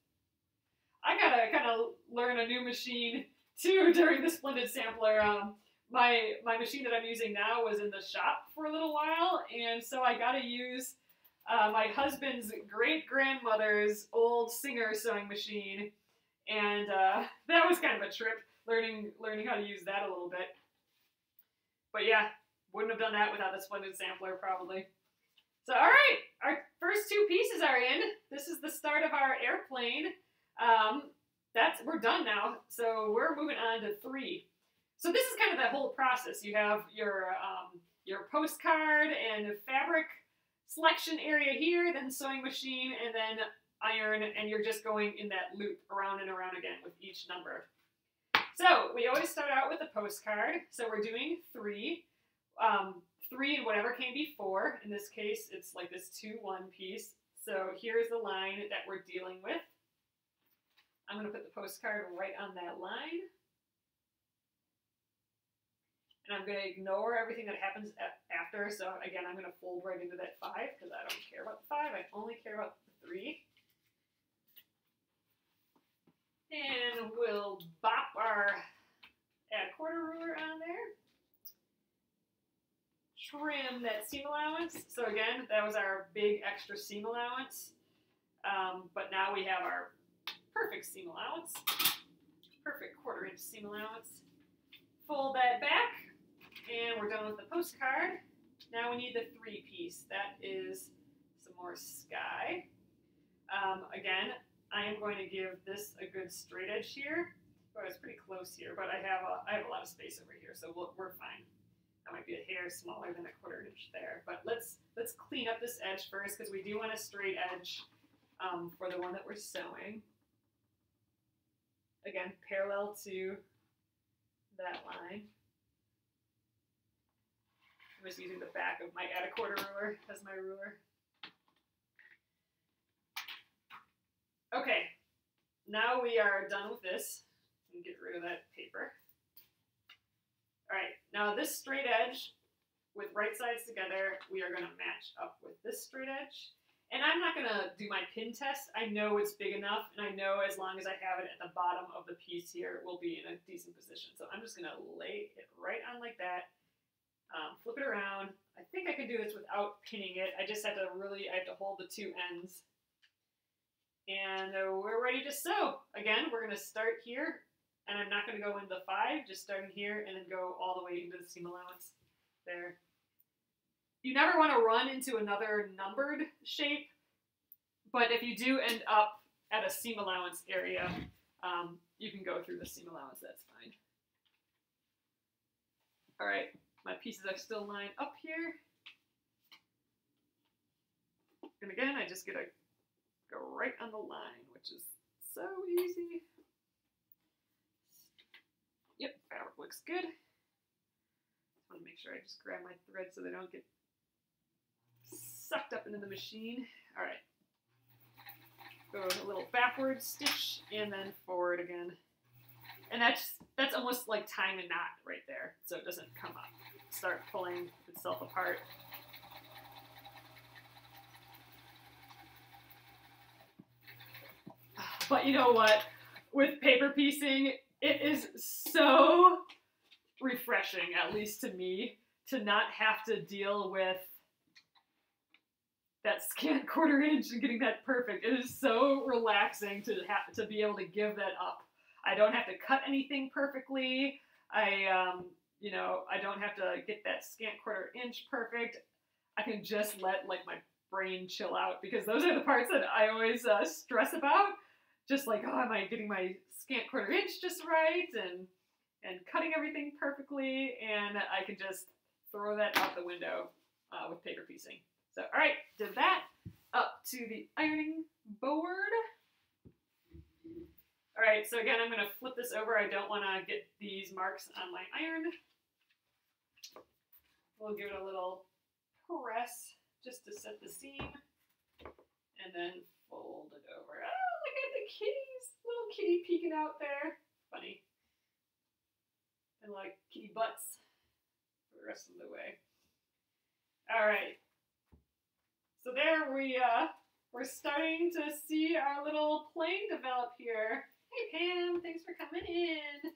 I gotta kind of learn a new machine too during the Splendid Sampler. Um, my my machine that I'm using now was in the shop for a little while, and so I got to use uh, my husband's great grandmother's old Singer sewing machine, and uh, that was kind of a trip learning learning how to use that a little bit. But yeah, wouldn't have done that without the Splendid Sampler probably. So all right, our first two pieces are in. This is the start of our airplane. Um, that's we're done now, so we're moving on to three. So this is kind of that whole process. You have your um, your postcard and fabric selection area here, then sewing machine, and then iron, and you're just going in that loop around and around again with each number. So we always start out with a postcard. So we're doing three, um, three and whatever came before. In this case, it's like this two one piece. So here's the line that we're dealing with. I'm going to put the postcard right on that line. And and I'm going to ignore everything that happens after. So again, I'm going to fold right into that five because I don't care about the five. I only care about the three. And we'll bop our add a quarter ruler on there. Trim that seam allowance. So again, that was our big extra seam allowance. Um, but now we have our perfect seam allowance. Perfect quarter inch seam allowance. Fold that back, and we're done with the postcard. Now we need the three piece. That is some more sky. Um, again, I am going to give this a good straight edge here. Oh, it's pretty close here, but I have a, I have a lot of space over here, so we'll, we're fine. That might be a hair smaller than a quarter inch there, but let's let's clean up this edge first because we do want a straight edge um, for the one that we're sewing. Again, parallel to that line. I'm just using the back of my add a quarter ruler as my ruler. Okay, now we are done with this. And get rid of that paper. All right, now this straight edge with right sides together, we are going to match up with this straight edge. And I'm not going to do my pin test. I know it's big enough, and I know as long as I have it at the bottom of the piece here, it will be in a decent position. So I'm just going to lay it right on like that, um, flip it around. I think I can do this without pinning it. I just have to really, I have to hold the two ends. And uh, we're ready to sew. Again, we're going to start here. And I'm not going to go into five, just starting here and then go all the way into the seam allowance there. You never want to run into another numbered shape, but if you do end up at a seam allowance area, um, you can go through the seam allowance, that's fine. All right, my pieces are still lined up here. And again, I just get to go right on the line, which is so easy. Yep, fabric looks good. Just want to make sure I just grab my thread so they don't get sucked up into the machine. All right. Go a little backward stitch and then forward again. And that's that's almost like tying a knot right there, so it doesn't come up, start pulling itself apart. But you know what? With paper piecing, it is so refreshing, at least to me, to not have to deal with that scant quarter inch and getting that perfect. It is so relaxing to have to be able to give that up. I don't have to cut anything perfectly. I, um, you know, I don't have to get that scant quarter inch perfect. I can just let like my brain chill out because those are the parts that I always uh, stress about. Just like, oh, am I getting my scant quarter inch just right, and and cutting everything perfectly, and I can just throw that out the window uh, with paper piecing. So, all right, did that. Up to the ironing board. All right, so again, I'm going to flip this over. I don't want to get these marks on my iron. We'll give it a little press just to set the seam, and then fold it over. Oh, look at the kitties. Little kitty peeking out there. Funny. And like kitty butts for the rest of the way. All right. So there we, uh, we're starting to see our little plane develop here. Hey Pam, thanks for coming in.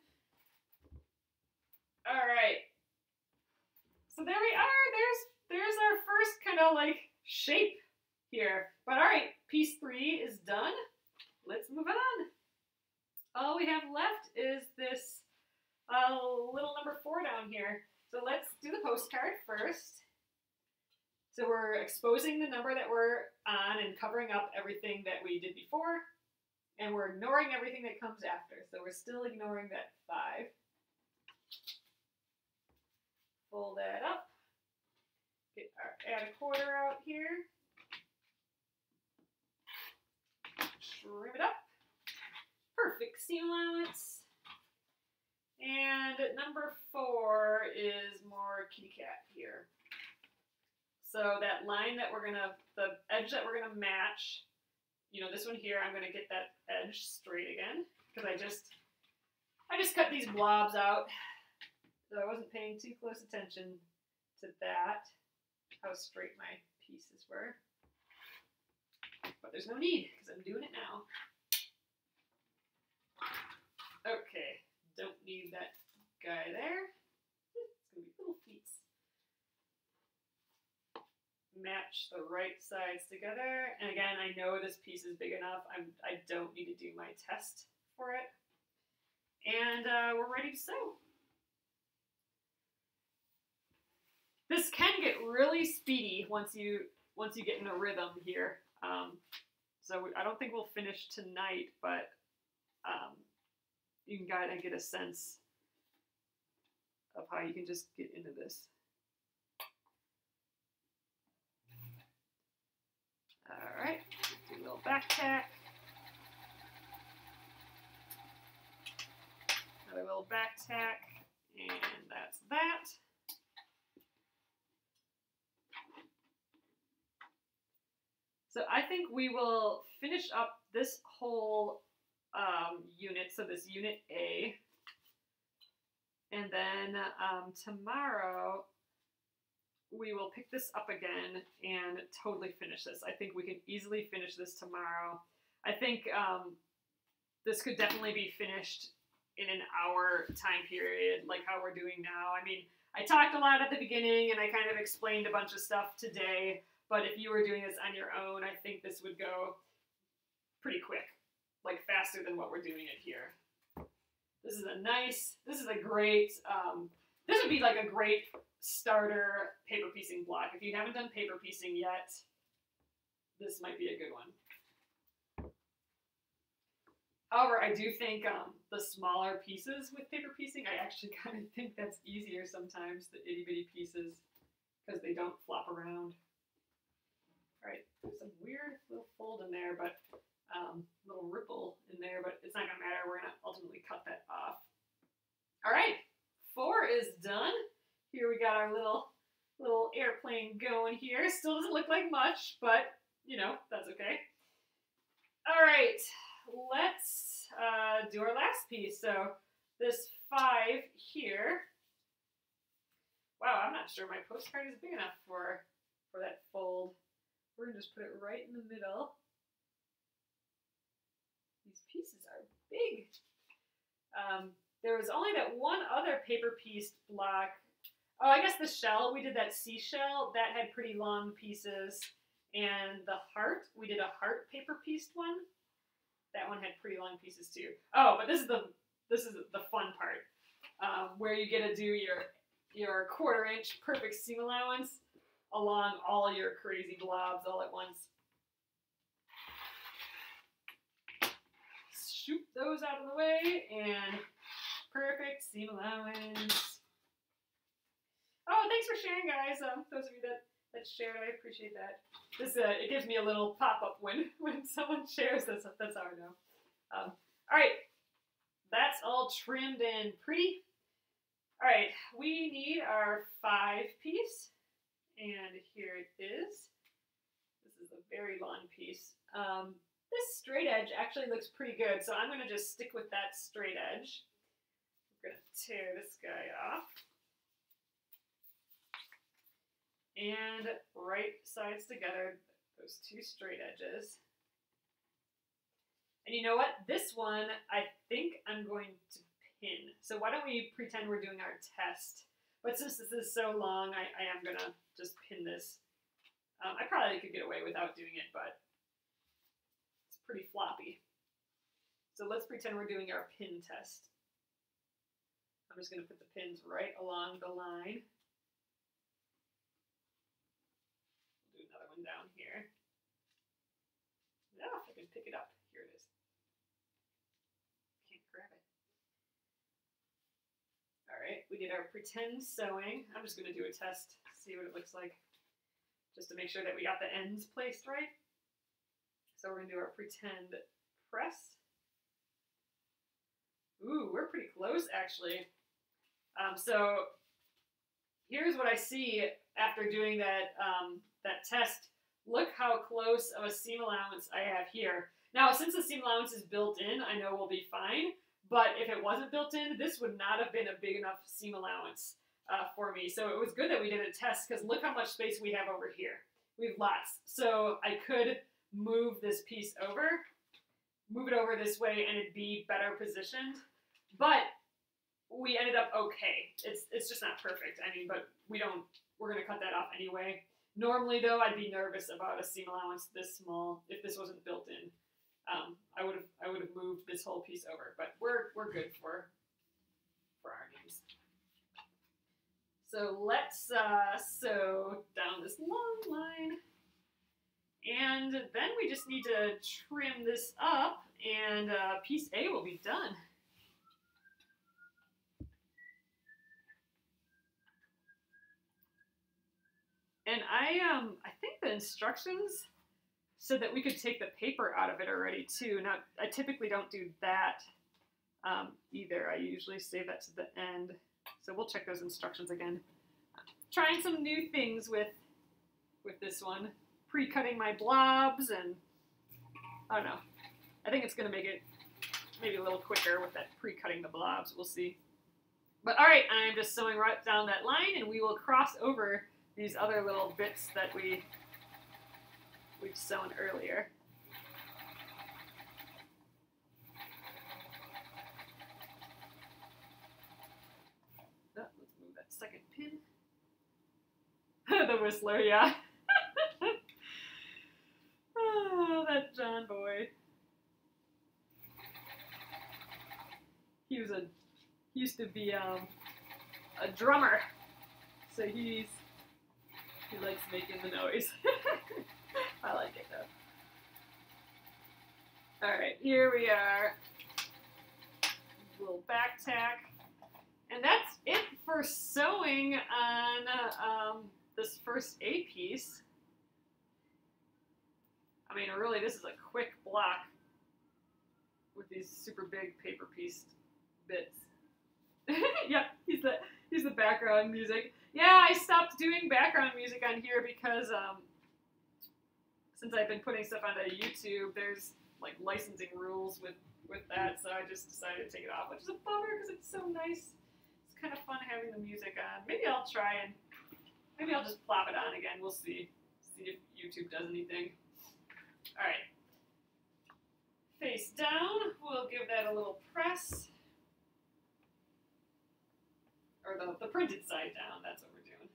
All right. So there we are. There's, there's our first kind of like shape here. But all right, piece three is done. Let's move on. All we have left is this uh, little number four down here. So let's do the postcard first. So we're exposing the number that we're on and covering up everything that we did before. And we're ignoring everything that comes after. So we're still ignoring that five. Fold that up. Get our add a quarter out here. Trim it up. Perfect seam allowance. And number four is more kitty cat here. So that line that we're gonna, the edge that we're gonna match, you know, this one here, I'm gonna get that edge straight again because I just, I just cut these blobs out. So I wasn't paying too close attention to that, how straight my pieces were. But there's no need, because I'm doing it now. Okay, don't need that guy there. It's going to be little feet. Match the right sides together. And again, I know this piece is big enough. I'm, I don't need to do my test for it. And uh, we're ready to sew. This can get really speedy once you once you get in a rhythm here. Um, so we, I don't think we'll finish tonight, but um, you can kind of get a sense of how you can just get into this. All right, do a little back tack. Another little back tack, and that's that. So I think we will finish up this whole um, unit, so this unit A, and then um, tomorrow we will pick this up again and totally finish this. I think we can easily finish this tomorrow. I think um, this could definitely be finished in an hour time period, like how we're doing now. I mean, I talked a lot at the beginning and I kind of explained a bunch of stuff today, but if you were doing this on your own, I think this would go pretty quick, like faster than what we're doing it here. This is a nice, this is a great, um, this would be like a great starter paper piecing block. If you haven't done paper piecing yet, this might be a good one. However, I do think um, the smaller pieces with paper piecing, I actually kind of think that's easier sometimes, the itty bitty pieces, because they don't flop around. All right, there's some weird little fold in there, but um, little ripple in there, but it's not gonna matter. We're gonna ultimately cut that off. All right, four is done. Here we got our little little airplane going here. Still doesn't look like much, but you know, that's okay. All right, let's uh, do our last piece. So this five here. Wow, I'm not sure my postcard is big enough for, for that fold. We're gonna just put it right in the middle. These pieces are big. Um, there was only that one other paper pieced block. Oh, I guess the shell, we did that seashell, that had pretty long pieces. And the heart, we did a heart paper pieced one. That one had pretty long pieces too. Oh, but this is the this is the fun part, um, where you get to do your your quarter inch perfect seam allowance along all your crazy blobs all at once. Shoot those out of the way and perfect seam allowance. Oh, thanks for sharing, guys. Um, those of you that that shared, I appreciate that. This uh, it gives me a little pop-up when when someone shares this. That's how I know. Um, all right, that's all trimmed and pretty. All right, we need our five piece, and here it is. This is a very long piece. Um, this straight edge actually looks pretty good, so I'm going to just stick with that straight edge. We're going to tear this guy off. And right sides together, those two straight edges. And you know what? This one, I think I'm going to pin. So why don't we pretend we're doing our test? But since this is so long, I, I am gonna just pin this. Um, I probably could get away without doing it, but it's pretty floppy. So let's pretend we're doing our pin test. I'm just gonna put the pins right along the line. Down here. Yeah, if I can pick it up. Here it is. Can't grab it. All right, we did our pretend sewing. I'm just going to do a test, see what it looks like, just to make sure that we got the ends placed right. So we're going to do our pretend press. Ooh, we're pretty close, actually. Um, so here's what I see after doing that um, that test. Look how close of a seam allowance I have here. Now, since the seam allowance is built in, I know we'll be fine, but if it wasn't built in, this would not have been a big enough seam allowance uh, for me. So it was good that we did a test, because look how much space we have over here. We have lots. So I could move this piece over, move it over this way, and it'd be better positioned. But we ended up okay. It's it's just not perfect. I mean, but we don't, we're gonna cut that off anyway. Normally though, I'd be nervous about a seam allowance this small if this wasn't built in. Um, I would have I would have moved this whole piece over, but we're we're good for for our names. So let's uh, sew down this long line, and then we just need to trim this up, and uh, piece A will be done. And I um I think the instructions said that we could take the paper out of it already too. Now I typically don't do that um, either. I usually save that to the end. So we'll check those instructions again. Trying some new things with with this one. Pre-cutting my blobs, and I don't know. I think it's gonna make it maybe a little quicker with that pre-cutting the blobs. We'll see. But all right, I'm just sewing right down that line, and we will cross over these other little bits that we we've sewn earlier. Oh, let's move that second pin. The Whistler, yeah. Oh, that John boy. He was a he used to be um, a drummer, so he's he likes making the noise. I like it though. All right, here we are. A little back tack, and that's it for sewing on uh, um, this first A piece. I mean, really, this is a quick block with these super big paper piece bits. Yep, he's the he's the background music. Yeah, I stopped doing background music on here because um, since I've been putting stuff onto YouTube, there's like licensing rules with with that, so I just decided to take it off, which is a bummer because it's so nice. It's kind of fun having the music on. Maybe I'll try and maybe I'll just plop it on again. We'll see. See if YouTube does anything. All right. Face down. We'll give that a little press. Or the, the printed side down, that's what we're doing.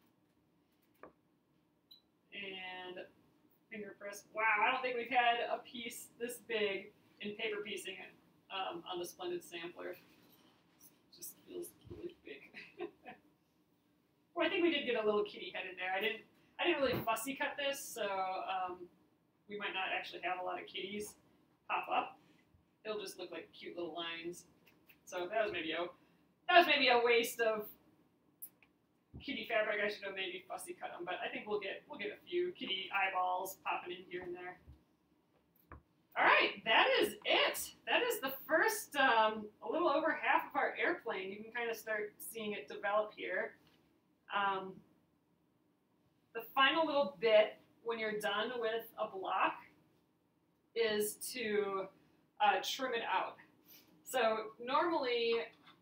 And finger press. Wow, I don't think we've had a piece this big in paper piecing it um, on the Splendid Sampler. It just feels really big. Well, I think we did get a little kitty head in there. I didn't I didn't really fussy cut this, so um, we might not actually have a lot of kitties pop up. It'll just look like cute little lines. So that was maybe a that was maybe a waste of kitty fabric. I should have maybe fussy cut them, but I think we'll get we'll get a few kitty eyeballs popping in here and there. All right, that is it. That is the first um, a little over half of our airplane. You can kind of start seeing it develop here. Um, the final little bit when you're done with a block is to uh, trim it out. So normally.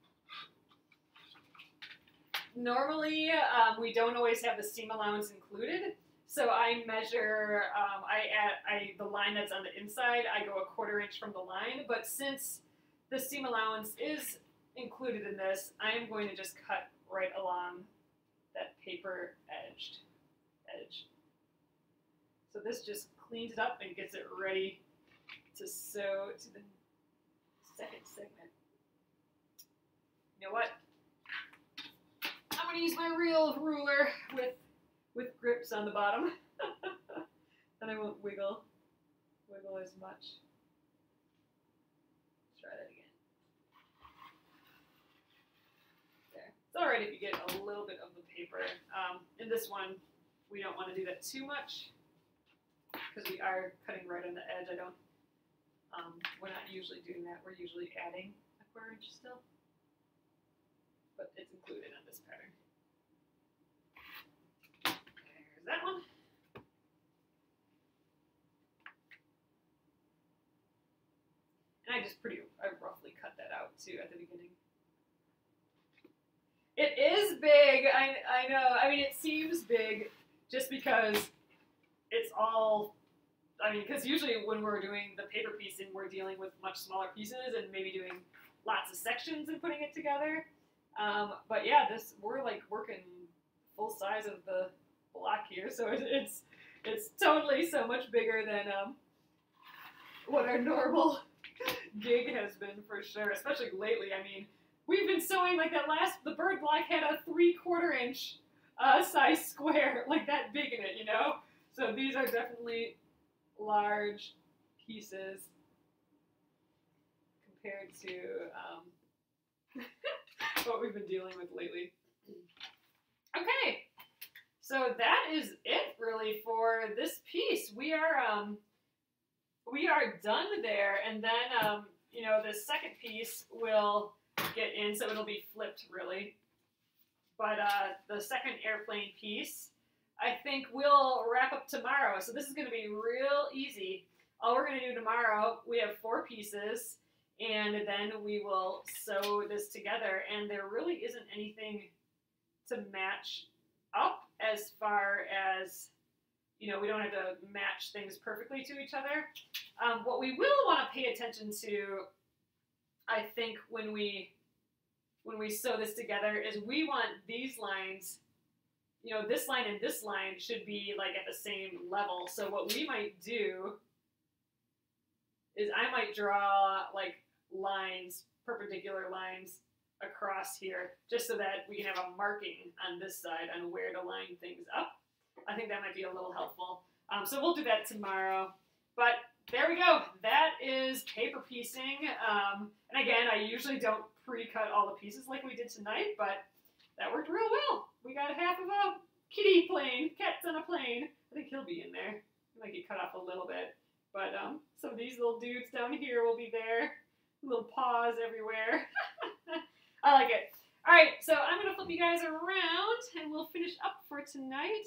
Normally, um, we don't always have the seam allowance included, so I measure, um, I add, I, the line that's on the inside, I go a quarter inch from the line, but since the seam allowance is included in this, I am going to just cut right along that paper edged edge. So this just cleans it up and gets it ready to sew to the second segment. You know what? I'm going to use my real ruler with with grips on the bottom. Then I won't wiggle wiggle as much. Try that again. There. It's alright if you get a little bit of the paper. Um, in this one, we don't want to do that too much because we are cutting right on the edge. I don't. Um, we're not usually doing that. We're usually adding a quarter inch still. But it's included on this pattern. There's that one. And I just pretty, I roughly cut that out too. to at the beginning. It is big, I, I know. I mean, it seems big just because it's all, I mean, because usually when we're doing the paper piecing, we're dealing with much smaller pieces and maybe doing lots of sections and putting it together. Um, but yeah, this, we're like working full size of the block here, so it, it's it's totally so much bigger than um, what our normal gig has been for sure, especially lately. I mean, we've been sewing like that last, the bird block had a three quarter inch uh, size square, like that big in it, you know? So these are definitely large pieces compared to um, what we've been dealing with lately. Okay, so that is it really for this piece. We are um, we are done there, and then um, you know, the second piece will get in, so it'll be flipped really. But uh, the second airplane piece, I think we'll wrap up tomorrow. So this is going to be real easy. All we're going to do tomorrow, we have four pieces, and then we will sew this together. And there really isn't anything to match up as far as, you know, we don't have to match things perfectly to each other. Um, what we will want to pay attention to, I think, when we when we sew this together is we want these lines, you know, this line and this line should be like at the same level. So what we might do is I might draw like lines, perpendicular lines across here, just so that we can have a marking on this side on where to line things up. I think that might be a little helpful. Um, so we'll do that tomorrow. But there we go. That is paper piecing. Um, and again, I usually don't pre-cut all the pieces like we did tonight, but that worked real well. We got half of a kitty plane, cats on a plane. I think he'll be in there. He might get cut off a little bit. But um, some of these little dudes down here will be there. Little paws everywhere. I like it. All right, so I'm going to flip you guys around, and we'll finish up for tonight.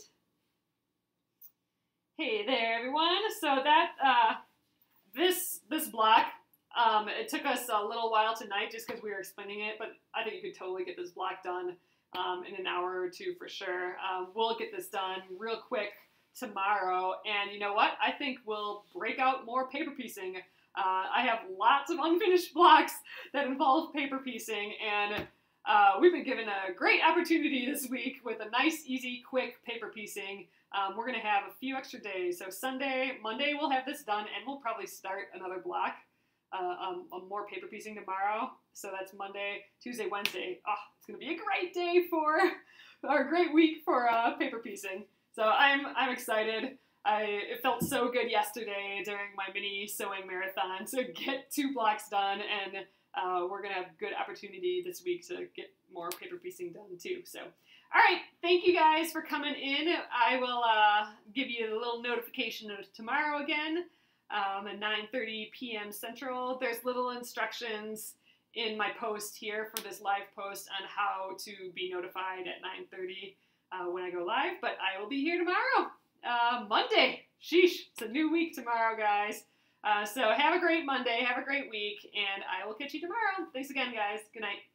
Hey there, everyone. So that, uh, this, this block, um, it took us a little while tonight just because we were explaining it, but I think you could totally get this block done um, in an hour or two for sure. Um, we'll get this done real quick tomorrow, and you know what? I think we'll break out more paper piecing. Uh, I have lots of unfinished blocks that involve paper piecing, and uh, we've been given a great opportunity this week with a nice, easy, quick paper piecing. Um, we're going to have a few extra days. So Sunday, Monday we'll have this done, and we'll probably start another block, uh, um, on more paper piecing tomorrow. So that's Monday, Tuesday, Wednesday. Oh, it's going to be a great day for, or a great week for uh, paper piecing. So I'm, I'm excited. I, it felt so good yesterday during my mini sewing marathon to get two blocks done, and uh, we're going to have good opportunity this week to get more paper piecing done too. So, all right, thank you guys for coming in. I will uh, give you a little notification of tomorrow again um, at nine thirty p m Central. There's little instructions in my post here for this live post on how to be notified at nine thirty uh, when I go live, but I will be here tomorrow. Uh, Monday. Sheesh, it's a new week tomorrow, guys. Uh, so have a great Monday, have a great week, and I will catch you tomorrow. Thanks again, guys. Good night.